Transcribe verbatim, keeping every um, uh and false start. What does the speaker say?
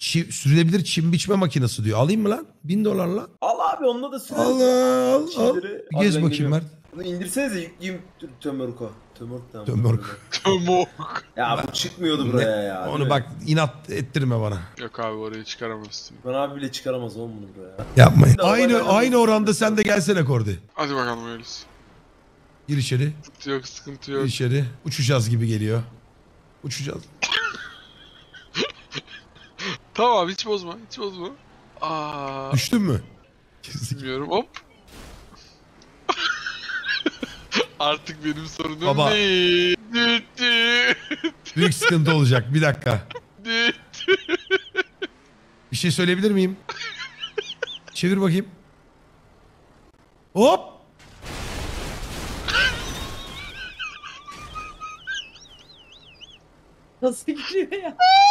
Çi, sürülebilir çim biçme makinesi diyor. Alayım mı lan? Bin dolar lan. Al abi onunla da süreriz. Al al al. Çimleri- Bir Hadi gez ben bakayım geliyorum. Mert. Bunu indirsenize yükleyeyim Tömörk'o. Tömörk da. Tömörk. Tömok. Ya bu çıkmıyordu Ne- buraya ya. Onu değil bak inat ettirme bana. Yok abi orayı çıkaramazsın. mi? Ben abi bile çıkaramaz oğlum bunu buraya. Yapmayın. Bir de Aynı arabayla aynı da- oranda sen de gelsene Kordi. Hadi bakalım öyleyse. Gir içeri. Sıkıntı yok sıkıntı Gir yok. içeri. Uçacağız gibi geliyor. Uçacağız. Tamam abi hiç bozma hiç bozma. Aa, Düştün mü? bilmiyorum hop. Artık benim sorunum Baba. değil. Düt düt, Büyük sıkıntı olacak. Bir dakika. düt. Bir şey söyleyebilir miyim? Çevir bakayım. Hop. Nasıl gidiyor ya?